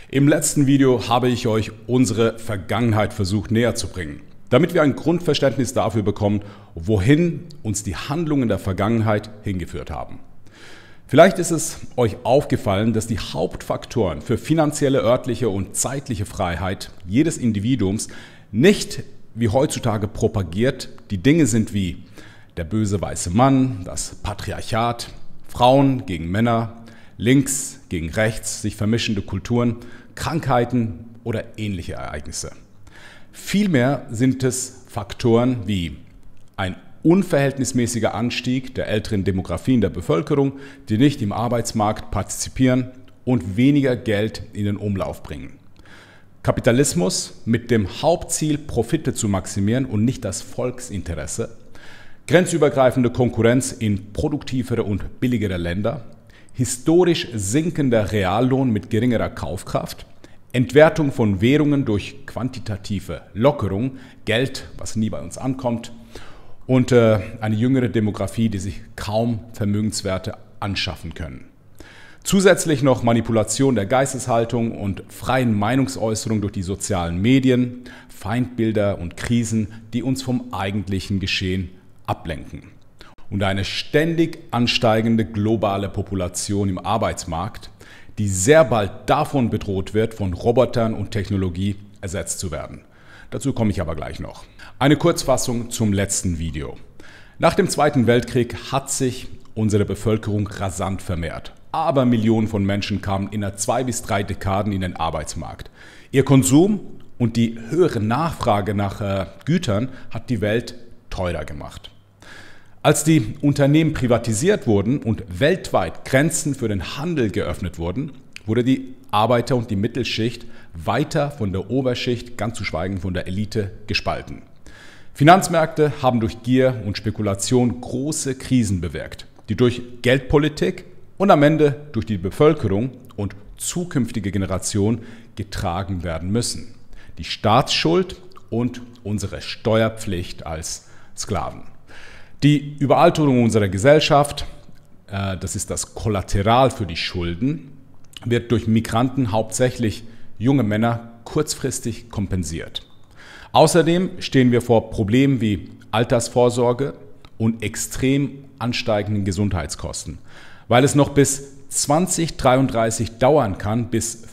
Im letzten Video habe ich euch unsere Vergangenheit versucht näher zu bringen, damit wir ein Grundverständnis dafür bekommen, wohin uns die Handlungen der Vergangenheit hingeführt haben. Vielleicht ist es euch aufgefallen, dass die Hauptfaktoren für finanzielle, örtliche und zeitliche Freiheit jedes Individuums nicht wie heutzutage propagiert die Dinge sind wie der böse weiße Mann, das Patriarchat, Frauen gegen Männer, links gegen rechts, sich vermischende Kulturen, Krankheiten oder ähnliche Ereignisse. Vielmehr sind es Faktoren wie ein unverhältnismäßiger Anstieg der älteren Demografie in der Bevölkerung, die nicht im Arbeitsmarkt partizipieren und weniger Geld in den Umlauf bringen. Kapitalismus mit dem Hauptziel, Profite zu maximieren und nicht das Volksinteresse. Grenzübergreifende Konkurrenz in produktivere und billigere Länder. Historisch sinkender Reallohn mit geringerer Kaufkraft, Entwertung von Währungen durch quantitative Lockerung, Geld, was nie bei uns ankommt, und eine jüngere Demografie, die sich kaum Vermögenswerte anschaffen können. Zusätzlich noch Manipulation der Geisteshaltung und freien Meinungsäußerung durch die sozialen Medien, Feindbilder und Krisen, die uns vom eigentlichen Geschehen ablenken. Und eine ständig ansteigende globale Population im Arbeitsmarkt, die sehr bald davon bedroht wird, von Robotern und Technologie ersetzt zu werden. Dazu komme ich aber gleich noch. Eine Kurzfassung zum letzten Video. Nach dem Zweiten Weltkrieg hat sich unsere Bevölkerung rasant vermehrt. Aber Millionen von Menschen kamen innerhalb 2 bis 3 Dekaden in den Arbeitsmarkt. Ihr Konsum und die höhere Nachfrage nach Gütern hat die Welt teurer gemacht. Als die Unternehmen privatisiert wurden und weltweit Grenzen für den Handel geöffnet wurden, wurde die Arbeiter- und die Mittelschicht weiter von der Oberschicht, ganz zu schweigen von der Elite, gespalten. Finanzmärkte haben durch Gier und Spekulation große Krisen bewirkt, die durch Geldpolitik und am Ende durch die Bevölkerung und zukünftige Generationen getragen werden müssen. Die Staatsschuld und unsere Steuerpflicht als Sklaven. Die Überalterung unserer Gesellschaft, das ist das Kollateral für die Schulden, wird durch Migranten, hauptsächlich junge Männer, kurzfristig kompensiert. Außerdem stehen wir vor Problemen wie Altersvorsorge und extrem ansteigenden Gesundheitskosten, weil es noch bis 2033 dauern kann, bis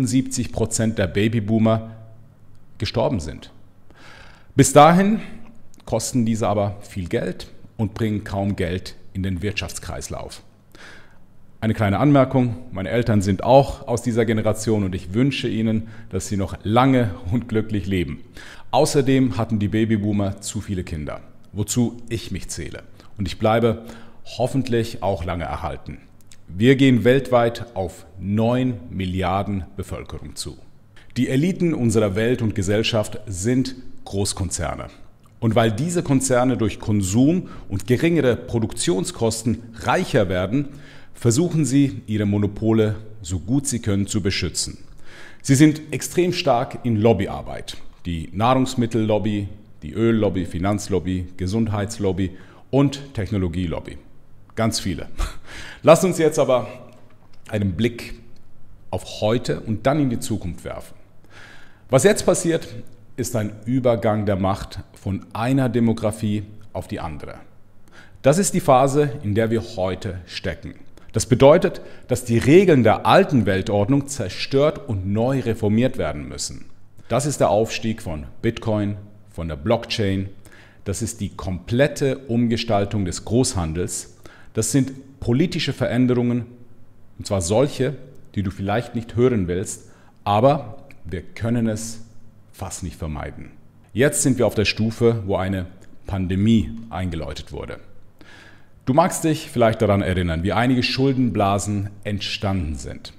75% der Babyboomer gestorben sind. Bis dahin kosten diese aber viel Geld und bringen kaum Geld in den Wirtschaftskreislauf. Eine kleine Anmerkung, meine Eltern sind auch aus dieser Generation und ich wünsche ihnen, dass sie noch lange und glücklich leben. Außerdem hatten die Babyboomer zu viele Kinder, wozu ich mich zähle. Und ich bleibe hoffentlich auch lange erhalten. Wir gehen weltweit auf 9 Milliarden Bevölkerung zu. Die Eliten unserer Welt und Gesellschaft sind Großkonzerne. Und weil diese Konzerne durch Konsum und geringere Produktionskosten reicher werden, versuchen sie, ihre Monopole so gut sie können zu beschützen. Sie sind extrem stark in Lobbyarbeit. Die Nahrungsmittellobby, die Öllobby, Finanzlobby, Gesundheitslobby und Technologielobby. Ganz viele. Lasst uns jetzt aber einen Blick auf heute und dann in die Zukunft werfen. Was jetzt passiert, ist ein Übergang der Macht von einer Demografie auf die andere. Das ist die Phase, in der wir heute stecken. Das bedeutet, dass die Regeln der alten Weltordnung zerstört und neu reformiert werden müssen. Das ist der Aufstieg von Bitcoin, von der Blockchain. Das ist die komplette Umgestaltung des Großhandels. Das sind politische Veränderungen, und zwar solche, die du vielleicht nicht hören willst, aber wir können es fast nicht vermeiden. Jetzt sind wir auf der Stufe, wo eine Pandemie eingeläutet wurde. Du magst dich vielleicht daran erinnern, wie einige Schuldenblasen entstanden sind.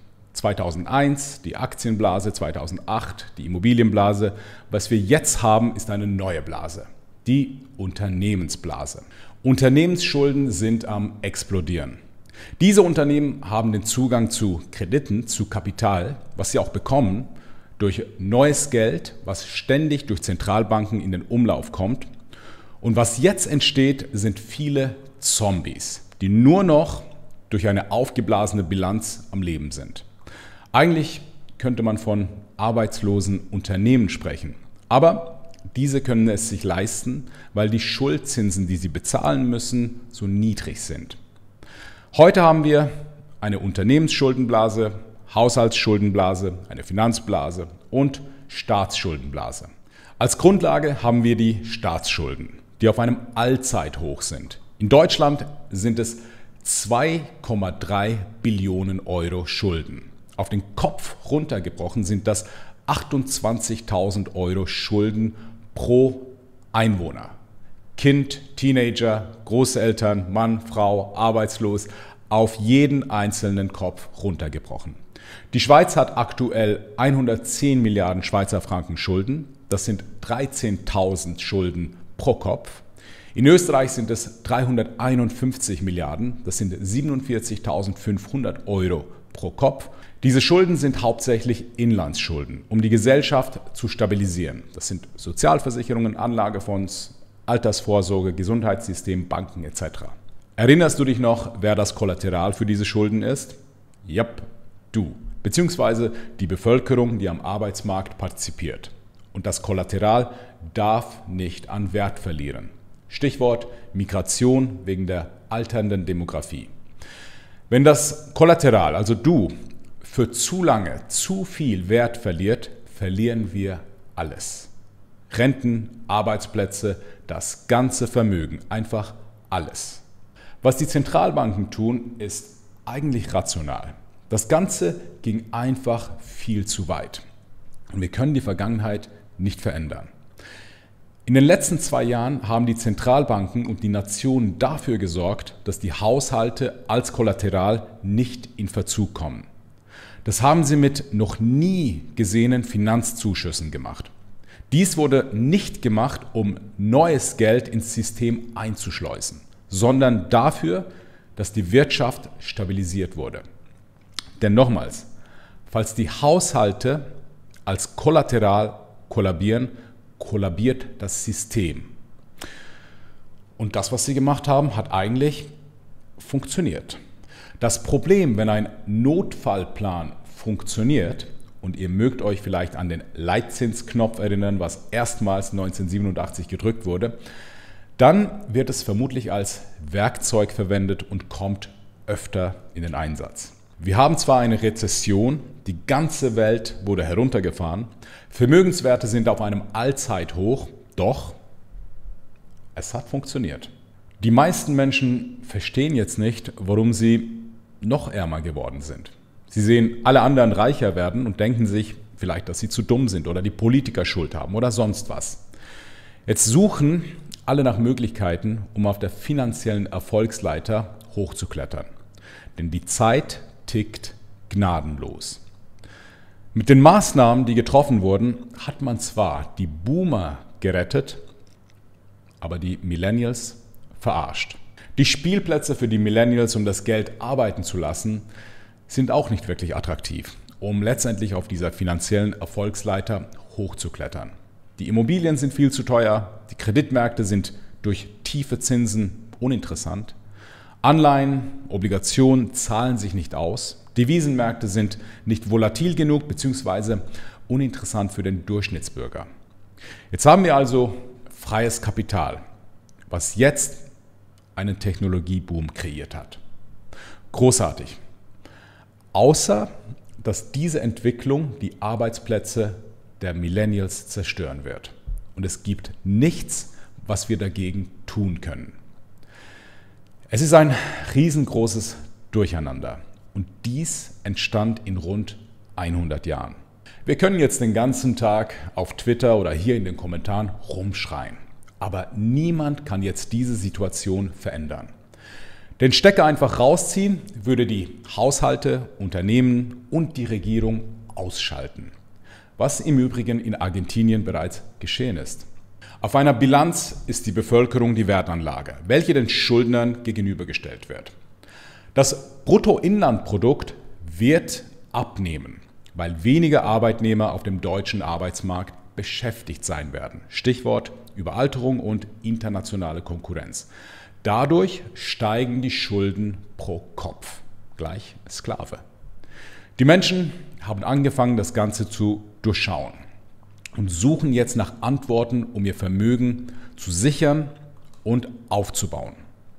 2001 die Aktienblase, 2008 die Immobilienblase. Was wir jetzt haben, ist eine neue Blase, die Unternehmensblase. Unternehmensschulden sind am explodieren. Diese Unternehmen haben den Zugang zu Krediten, zu Kapital, was sie auch bekommen, durch neues Geld, was ständig durch Zentralbanken in den Umlauf kommt. Und was jetzt entsteht, sind viele Zombies, die nur noch durch eine aufgeblasene Bilanz am Leben sind. Eigentlich könnte man von arbeitslosen Unternehmen sprechen. Aber diese können es sich leisten, weil die Schuldzinsen, die sie bezahlen müssen, so niedrig sind. Heute haben wir eine Unternehmensschuldenblase, Haushaltsschuldenblase, eine Finanzblase und Staatsschuldenblase. Als Grundlage haben wir die Staatsschulden, die auf einem Allzeithoch sind. In Deutschland sind es 2,3 Billionen Euro Schulden. Auf den Kopf runtergebrochen sind das 28.000 Euro Schulden pro Einwohner. Kind, Teenager, Großeltern, Mann, Frau, arbeitslos, auf jeden einzelnen Kopf runtergebrochen. Die Schweiz hat aktuell 110 Milliarden Schweizer Franken Schulden. Das sind 13.000 Schulden pro Kopf. In Österreich sind es 351 Milliarden. Das sind 47.500 Euro pro Kopf. Diese Schulden sind hauptsächlich Inlandsschulden, um die Gesellschaft zu stabilisieren. Das sind Sozialversicherungen, Anlagefonds, Altersvorsorge, Gesundheitssystem, Banken etc. Erinnerst du dich noch, wer das Kollateral für diese Schulden ist? Jap, du, beziehungsweise die Bevölkerung, die am Arbeitsmarkt partizipiert. Und das Kollateral darf nicht an Wert verlieren. Stichwort Migration wegen der alternden Demografie. Wenn das Kollateral, also du, für zu lange zu viel Wert verliert, verlieren wir alles. Renten, Arbeitsplätze, das ganze Vermögen, einfach alles. Was die Zentralbanken tun, ist eigentlich rational. Das Ganze ging einfach viel zu weit. Und wir können die Vergangenheit nicht verändern. In den letzten 2 Jahren haben die Zentralbanken und die Nationen dafür gesorgt, dass die Haushalte als Kollateral nicht in Verzug kommen. Das haben sie mit noch nie gesehenen Finanzzuschüssen gemacht. Dies wurde nicht gemacht, um neues Geld ins System einzuschleusen, sondern dafür, dass die Wirtschaft stabilisiert wurde. Denn nochmals, falls die Haushalte als Kollateral kollabieren, kollabiert das System. Und das, was sie gemacht haben, hat eigentlich funktioniert. Das Problem, wenn ein Notfallplan funktioniert, und ihr mögt euch vielleicht an den Leitzinsknopf erinnern, was erstmals 1987 gedrückt wurde, dann wird es vermutlich als Werkzeug verwendet und kommt öfter in den Einsatz. Wir haben zwar eine Rezession, die ganze Welt wurde heruntergefahren, Vermögenswerte sind auf einem Allzeithoch, doch es hat funktioniert. Die meisten Menschen verstehen jetzt nicht, warum sie noch ärmer geworden sind. Sie sehen alle anderen reicher werden und denken sich vielleicht, dass sie zu dumm sind oder die Politiker Schuld haben oder sonst was. Jetzt suchen alle nach Möglichkeiten, um auf der finanziellen Erfolgsleiter hochzuklettern. Denn die Zeit tickt gnadenlos. Mit den Maßnahmen, die getroffen wurden, hat man zwar die Boomer gerettet, aber die Millennials verarscht. Die Spielplätze für die Millennials, um das Geld arbeiten zu lassen, sind auch nicht wirklich attraktiv, um letztendlich auf dieser finanziellen Erfolgsleiter hochzuklettern. Die Immobilien sind viel zu teuer, die Kreditmärkte sind durch tiefe Zinsen uninteressant, Anleihen, Obligationen zahlen sich nicht aus, Devisenmärkte sind nicht volatil genug bzw. uninteressant für den Durchschnittsbürger. Jetzt haben wir also freies Kapital, was jetzt einen Technologieboom kreiert hat. Großartig. Außer, dass diese Entwicklung die Arbeitsplätze der Millennials zerstören wird. Und es gibt nichts, was wir dagegen tun können. Es ist ein riesengroßes Durcheinander. Und dies entstand in rund 100 Jahren. Wir können jetzt den ganzen Tag auf Twitter oder hier in den Kommentaren rumschreien. Aber niemand kann jetzt diese Situation verändern. Den Stecker einfach rausziehen, würde die Haushalte, Unternehmen und die Regierung ausschalten. Was im Übrigen in Argentinien bereits geschehen ist. Auf einer Bilanz ist die Bevölkerung die Wertanlage, welche den Schuldnern gegenübergestellt wird. Das Bruttoinlandprodukt wird abnehmen, weil weniger Arbeitnehmer auf dem deutschen Arbeitsmarkt beschäftigt sein werden. Stichwort Überalterung und internationale Konkurrenz. Dadurch steigen die Schulden pro Kopf, gleich Sklave. Die Menschen haben angefangen, das Ganze zu durchschauen und suchen jetzt nach Antworten, um ihr Vermögen zu sichern und aufzubauen.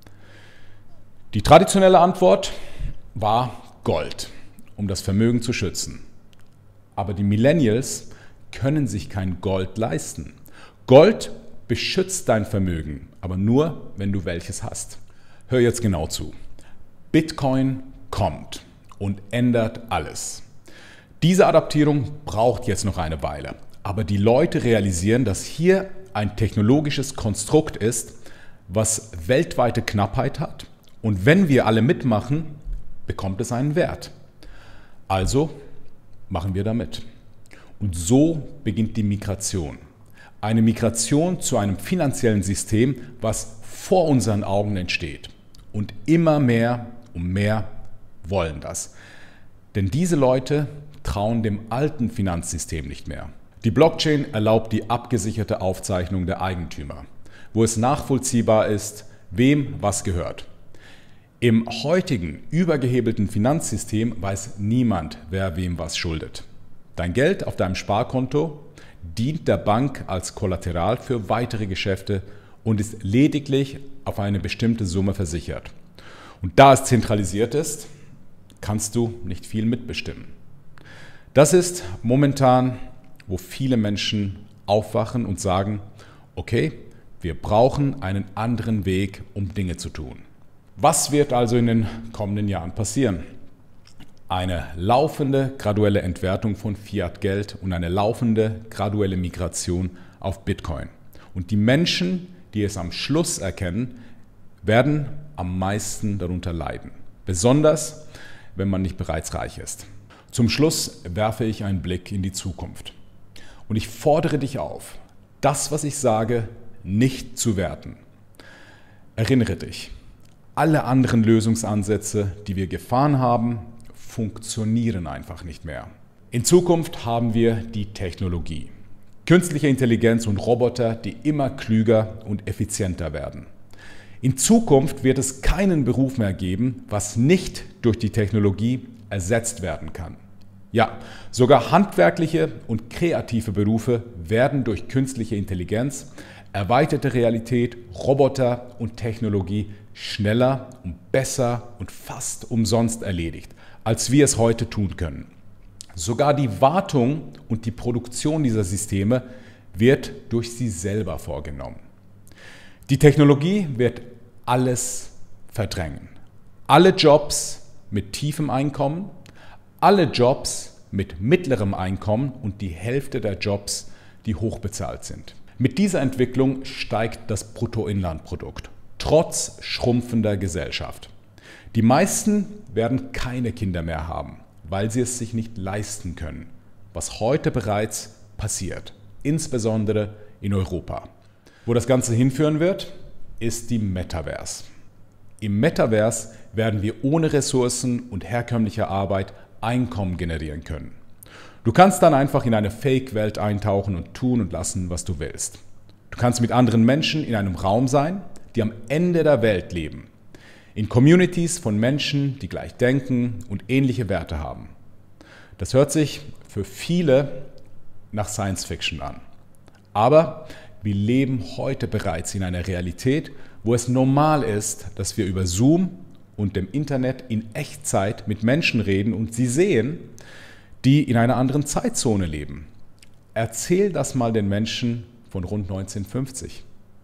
Die traditionelle Antwort war Gold, um das Vermögen zu schützen. Aber die Millennials können sich kein Gold leisten. Gold beschützt dein Vermögen, aber nur, wenn du welches hast. Hör jetzt genau zu. Bitcoin kommt und ändert alles. Diese Adaptierung braucht jetzt noch eine Weile, aber die Leute realisieren, dass hier ein technologisches Konstrukt ist, was weltweite Knappheit hat, und wenn wir alle mitmachen, bekommt es einen Wert. Also machen wir damit. Und so beginnt die Migration. Eine Migration zu einem finanziellen System, was vor unseren Augen entsteht. Und immer mehr und mehr wollen das. Denn diese Leute trauen dem alten Finanzsystem nicht mehr. Die Blockchain erlaubt die abgesicherte Aufzeichnung der Eigentümer, wo es nachvollziehbar ist, wem was gehört. Im heutigen übergehebelten Finanzsystem weiß niemand, wer wem was schuldet. Dein Geld auf deinem Sparkonto dient der Bank als Kollateral für weitere Geschäfte und ist lediglich auf eine bestimmte Summe versichert. Und da es zentralisiert ist, kannst du nicht viel mitbestimmen. Das ist momentan, wo viele Menschen aufwachen und sagen, okay, wir brauchen einen anderen Weg, um Dinge zu tun. Was wird also in den kommenden Jahren passieren? Eine laufende graduelle Entwertung von Fiat-Geld und eine laufende graduelle Migration auf Bitcoin. Und die Menschen, die es am Schluss erkennen, werden am meisten darunter leiden. Besonders, wenn man nicht bereits reich ist. Zum Schluss werfe ich einen Blick in die Zukunft. Und ich fordere dich auf, das, was ich sage, nicht zu werten. Erinnere dich, alle anderen Lösungsansätze, die wir gefahren haben, funktionieren einfach nicht mehr. In Zukunft haben wir die Technologie, künstliche Intelligenz und Roboter, die immer klüger und effizienter werden. In Zukunft wird es keinen Beruf mehr geben, was nicht durch die Technologie ersetzt werden kann. Ja, sogar handwerkliche und kreative Berufe werden durch künstliche Intelligenz, erweiterte Realität, Roboter und Technologie schneller und besser und fast umsonst erledigt, als wir es heute tun können. Sogar die Wartung und die Produktion dieser Systeme wird durch sie selber vorgenommen. Die Technologie wird alles verdrängen. Alle Jobs mit tiefem Einkommen, alle Jobs mit mittlerem Einkommen und die Hälfte der Jobs, die hochbezahlt sind. Mit dieser Entwicklung steigt das Bruttoinlandprodukt, trotz schrumpfender Gesellschaft. Die meisten werden keine Kinder mehr haben, weil sie es sich nicht leisten können, was heute bereits passiert, insbesondere in Europa. Wo das Ganze hinführen wird, ist die Metaverse. Im Metaverse werden wir ohne Ressourcen und herkömmliche Arbeit Einkommen generieren können. Du kannst dann einfach in eine Fake-Welt eintauchen und tun und lassen, was du willst. Du kannst mit anderen Menschen in einem Raum sein, die am Ende der Welt leben. In Communities von Menschen, die gleich denken und ähnliche Werte haben. Das hört sich für viele nach Science Fiction an. Aber wir leben heute bereits in einer Realität, wo es normal ist, dass wir über Zoom und dem Internet in Echtzeit mit Menschen reden und sie sehen, die in einer anderen Zeitzone leben. Erzähl das mal den Menschen von rund 1950.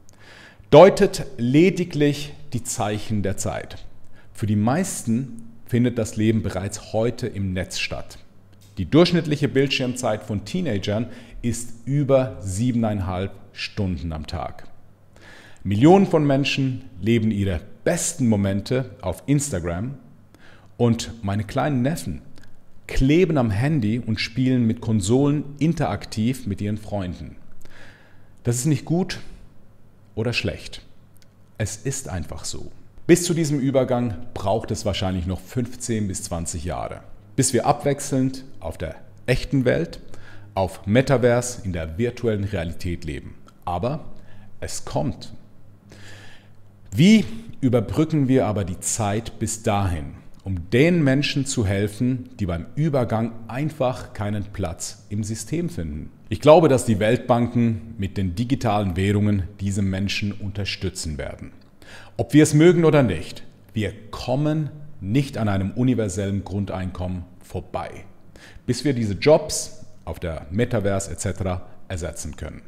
Deutet lediglich die Zeichen der Zeit. Für die meisten findet das Leben bereits heute im Netz statt. Die durchschnittliche Bildschirmzeit von Teenagern ist über 7,5 Stunden am Tag. Millionen von Menschen leben ihre besten Momente auf Instagram und meine kleinen Neffen kleben am Handy und spielen mit Konsolen interaktiv mit ihren Freunden. Das ist nicht gut oder schlecht. Es ist einfach so. Bis zu diesem Übergang braucht es wahrscheinlich noch 15 bis 20 Jahre, bis wir abwechselnd auf der echten Welt, auf Metaverse in der virtuellen Realität leben. Aber es kommt. Wie überbrücken wir aber die Zeit bis dahin? um den Menschen zu helfen, die beim Übergang einfach keinen Platz im System finden. Ich glaube, dass die Weltbanken mit den digitalen Währungen diese Menschen unterstützen werden. Ob wir es mögen oder nicht, wir kommen nicht an einem universellen Grundeinkommen vorbei, bis wir diese Jobs auf der Metaverse etc. ersetzen können.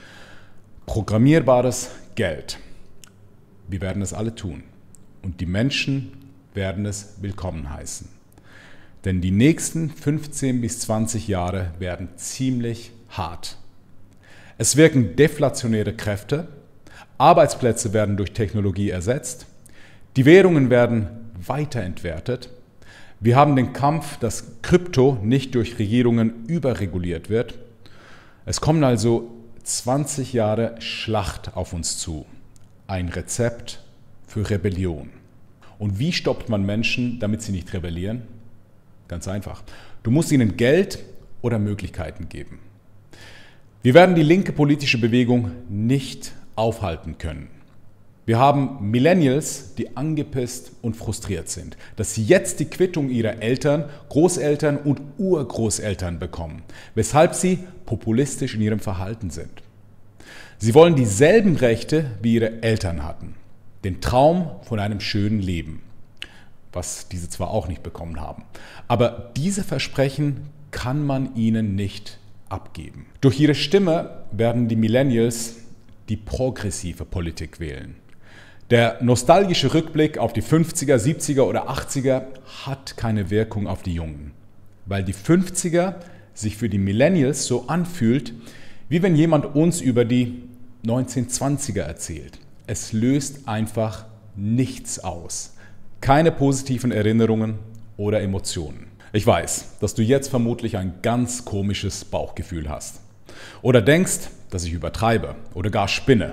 Programmierbares Geld. Wir werden es alle tun. Und die Menschen werden es willkommen heißen. Denn die nächsten 15 bis 20 Jahre werden ziemlich hart. Es wirken deflationäre Kräfte, Arbeitsplätze werden durch Technologie ersetzt, die Währungen werden weiterentwertet. Wir haben den Kampf, dass Krypto nicht durch Regierungen überreguliert wird. Es kommen also 20 Jahre Schlacht auf uns zu. Ein Rezept für Rebellion. Und wie stoppt man Menschen, damit sie nicht rebellieren? Ganz einfach. Du musst ihnen Geld oder Möglichkeiten geben. Wir werden die linke politische Bewegung nicht aufhalten können. Wir haben Millennials, die angepisst und frustriert sind, dass sie jetzt die Quittung ihrer Eltern, Großeltern und Urgroßeltern bekommen, weshalb sie populistisch in ihrem Verhalten sind. Sie wollen dieselben Rechte wie ihre Eltern hatten, den Traum von einem schönen Leben, was diese zwar auch nicht bekommen haben. Aber diese Versprechen kann man ihnen nicht abgeben. Durch ihre Stimme werden die Millennials die progressive Politik wählen. Der nostalgische Rückblick auf die 50er, 70er oder 80er hat keine Wirkung auf die Jungen, weil die 50er sich für die Millennials so anfühlt, wie wenn jemand uns über die 1920er erzählt. Es löst einfach nichts aus. Keine positiven Erinnerungen oder Emotionen. Ich weiß, dass du jetzt vermutlich ein ganz komisches Bauchgefühl hast. Oder denkst, dass ich übertreibe oder gar spinne.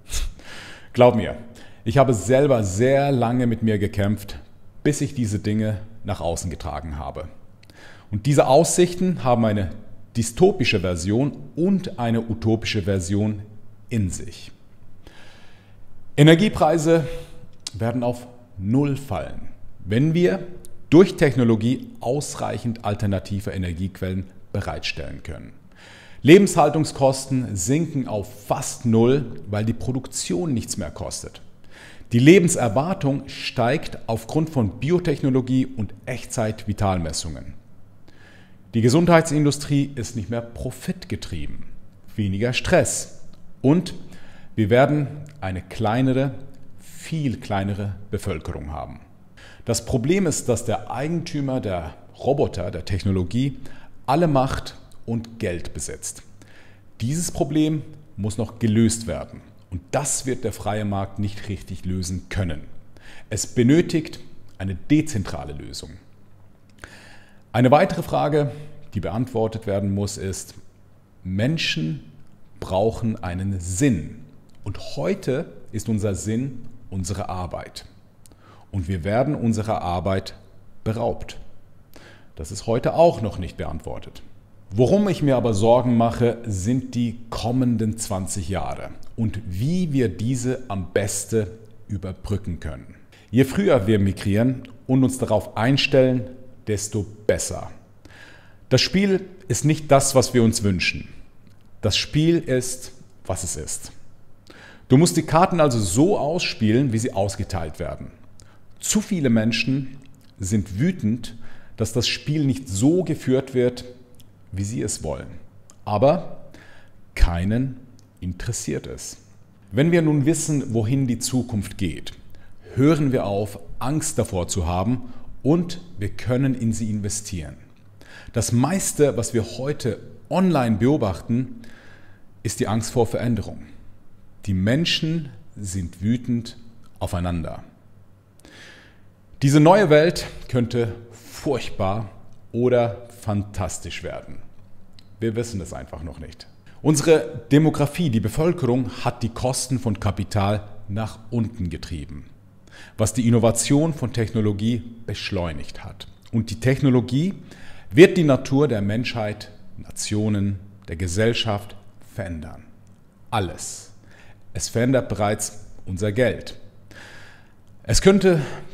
Glaub mir, ich habe selber sehr lange mit mir gekämpft, bis ich diese Dinge nach außen getragen habe. Und diese Aussichten haben eine dystopische Version und eine utopische Version in sich. Energiepreise werden auf Null fallen, wenn wir durch Technologie ausreichend alternative Energiequellen bereitstellen können. Lebenshaltungskosten sinken auf fast Null, weil die Produktion nichts mehr kostet. Die Lebenserwartung steigt aufgrund von Biotechnologie und Echtzeit-Vitalmessungen. Die Gesundheitsindustrie ist nicht mehr profitgetrieben, weniger Stress und wir werden eine kleinere, viel kleinere Bevölkerung haben. Das Problem ist, dass der Eigentümer der Roboter, der Technologie, alle Macht und Geld besitzt. Dieses Problem muss noch gelöst werden. Und das wird der freie Markt nicht richtig lösen können. Es benötigt eine dezentrale Lösung. Eine weitere Frage, die beantwortet werden muss, ist: Menschen brauchen einen Sinn. Und heute ist unser Sinn unsere Arbeit. Und wir werden unserer Arbeit beraubt. Das ist heute auch noch nicht beantwortet. Worum ich mir aber Sorgen mache, sind die kommenden 20 Jahre und wie wir diese am besten überbrücken können. Je früher wir migrieren und uns darauf einstellen, desto besser. Das Spiel ist nicht das, was wir uns wünschen. Das Spiel ist, was es ist. Du musst die Karten also so ausspielen, wie sie ausgeteilt werden. Zu viele Menschen sind wütend, dass das Spiel nicht so geführt wird, wie sie es wollen. Aber keinen interessiert es. Wenn wir nun wissen, wohin die Zukunft geht, hören wir auf, Angst davor zu haben und wir können in sie investieren. Das meiste, was wir heute online beobachten, ist die Angst vor Veränderung. Die Menschen sind wütend aufeinander. Diese neue Welt könnte furchtbar oder fantastisch werden. Wir wissen es einfach noch nicht. Unsere Demografie, die Bevölkerung, hat die Kosten von Kapital nach unten getrieben, was die Innovation von Technologie beschleunigt hat. Und die Technologie wird die Natur der Menschheit, Nationen, der Gesellschaft verändern. Alles. Es verändert bereits unser Geld. Es könnte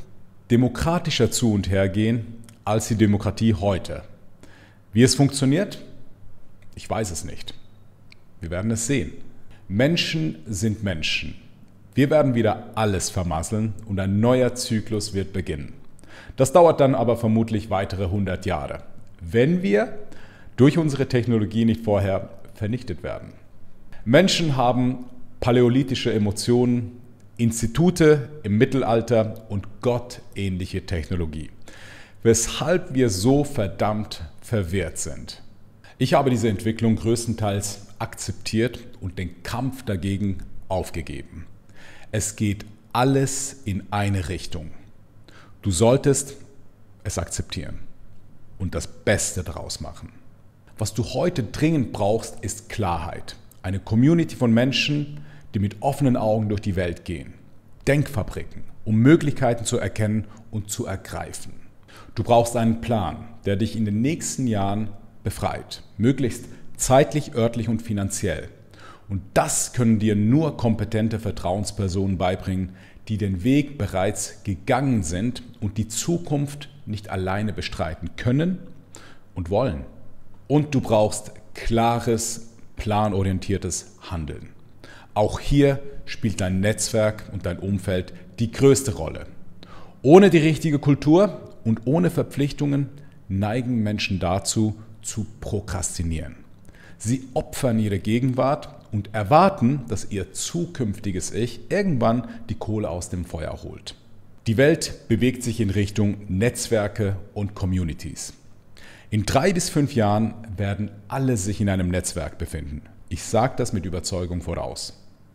demokratischer zu und her gehen als die Demokratie heute. Wie es funktioniert? Ich weiß es nicht. Wir werden es sehen. Menschen sind Menschen. Wir werden wieder alles vermasseln und ein neuer Zyklus wird beginnen. Das dauert dann aber vermutlich weitere 100 Jahre, wenn wir durch unsere Technologie nicht vorher vernichtet werden. Menschen haben paläolithische Emotionen, Institute im Mittelalter und gottähnliche Technologie, weshalb wir so verdammt verwirrt sind. Ich habe diese Entwicklung größtenteils akzeptiert und den Kampf dagegen aufgegeben. Es geht alles in eine Richtung. Du solltest es akzeptieren und das Beste daraus machen. Was du heute dringend brauchst, ist Klarheit. Eine Community von Menschen, die mit offenen Augen durch die Welt gehen. Denkfabriken, um Möglichkeiten zu erkennen und zu ergreifen. Du brauchst einen Plan, der dich in den nächsten Jahren befreit. Möglichst zeitlich, örtlich und finanziell. Und das können dir nur kompetente Vertrauenspersonen beibringen, die den Weg bereits gegangen sind und die Zukunft nicht alleine bestreiten können und wollen. Und du brauchst klares, planorientiertes Handeln. Auch hier spielt dein Netzwerk und dein Umfeld die größte Rolle. Ohne die richtige Kultur und ohne Verpflichtungen neigen Menschen dazu, zu prokrastinieren. Sie opfern ihre Gegenwart und erwarten, dass ihr zukünftiges Ich irgendwann die Kohle aus dem Feuer holt. Die Welt bewegt sich in Richtung Netzwerke und Communities. In 3 bis 5 Jahren werden alle sich in einem Netzwerk befinden. Ich sage das mit Überzeugung voraus.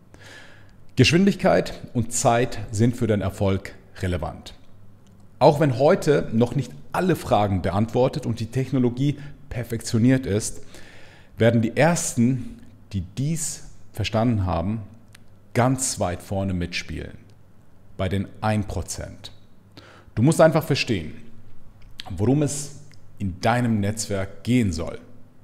Geschwindigkeit und Zeit sind für den Erfolg relevant. Auch wenn heute noch nicht alle Fragen beantwortet und die Technologie perfektioniert ist, werden die Ersten, die dies verstanden haben, ganz weit vorne mitspielen. Bei den 1%. Du musst einfach verstehen, worum es in deinem Netzwerk gehen soll.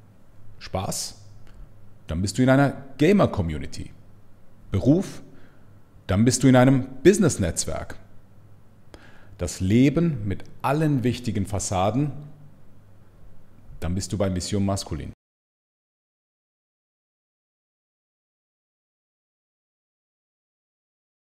Spaß? Dann bist du in einer Gamer-Community. Beruf? Dann bist du in einem Business-Netzwerk. Das Leben mit allen wichtigen Fassaden? Dann bist du bei Mission Maskulin.